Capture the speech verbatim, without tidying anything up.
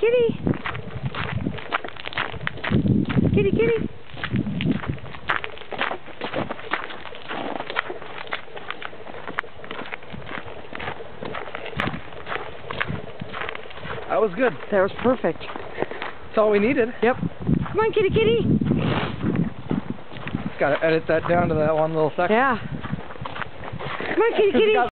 kitty. Kitty, kitty. That was good. That was perfect. That's all we needed. Yep. Come on, kitty, kitty. Just gotta edit that down to that one little second. Yeah. Come on, kitty, kitty.